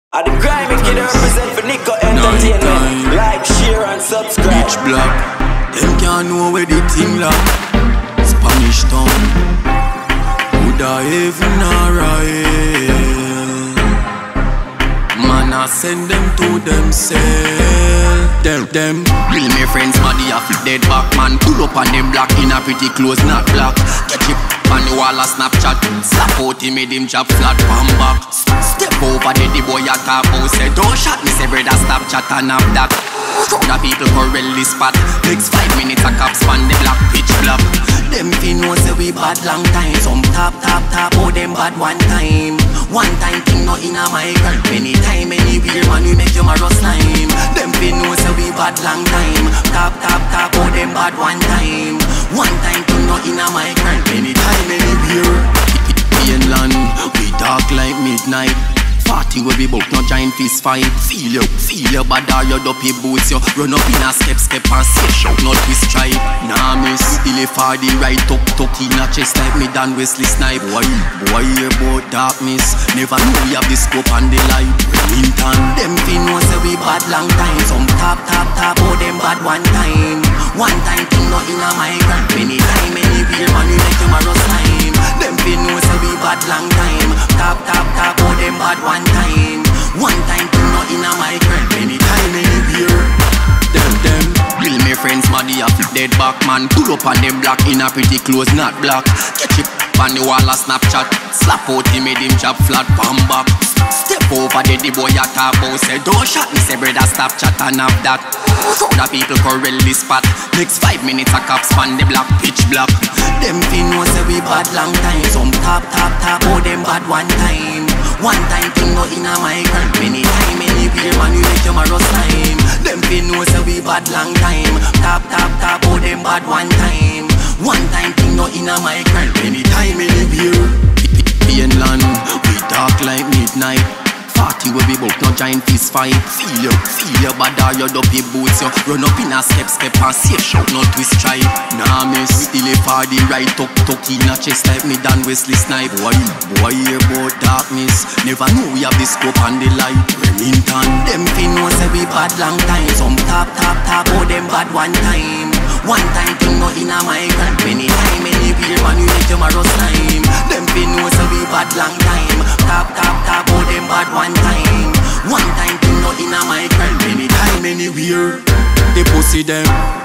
I the grimy kid represent for Nico Entertainment. Like, share and subscribe. Beach block, them can't know where the thing lock. Spanish town, Buddha heaven or hell. Man, I send them to themselves. Them real me friends, body a fit dead back. Man, pull up on them black in a pretty clothes, not black. Catch it on the wall a Snapchat. Slap out him, made him chop flat pan back. Step over there, the boy a tap out. Say don't shot me, say brother stop chat and have that. Crowd of people corral this spot. Next 5 minutes a cops span the black pitch black. Them fin know say we bad long time. Some tap, oh them bad one time. One time thing not in a micro. Anytime, anywhere man we make you a rust slime. Them fin know say we bad long time. Tap, oh them bad one time. One time thing not in a micro. Anytime, anywhere. Inland, we dark like midnight. Party where we both no giant fist fight. Feel you bad or your dopey boots. You run up in a step and say shout not twist stripe. Nah miss, still a for the right tuck in a chest like me Dan Wesley Snipe. Boy hear about darkness. Never know we have the scope and the light. Remington, them fin know say we bad long time. Some tap, oh them bad one time. One time thing not in a migrant. Anytime, anywhere man we make them a rust time. Them fin know say we bad long time. Tap, oh them bad one time. One time thing not in a migrant. Anytime, anywhere. Them real me friends, body a fit dead back. Man, pull up on them black in a pretty clothes, not black. Catch it on the wall a Snapchat. Slap out him, made him chop flat pan back. Step over there, the boy a tap out. Say don't shot me, say brother stop chat and have that. Crowd of people corral this spot. Next 5 minutes a cops span the black pitch black. Them fin know say we bad long time. Some tap, oh them bad one time. One time thing not in a micro. Anytime, anywhere man we make you a rust time. Them fin know say we bad long time. Tap, oh them bad one time. One time thing not in a micro. Anytime, anywhere. Inland, we dark like midnight. Party where we both no giant fist fight. Feel you bad or your dopey boots. You run up in a step and say shout not twist stripe. Nah miss, still a for the right tuck in a chest like me Dan Wesley Snipe. Boy hear about darkness. Never know we have the scope and the light. Remington, them fin know say we bad long time. Some tap, oh them bad one time. One time thing not in a migrant. Anytime, anywhere man we make them a rust time. Them fin know say we bad long time. Tap, oh them bad one time. One time thing not in a migrant. Anytime, anywhere. They pussy them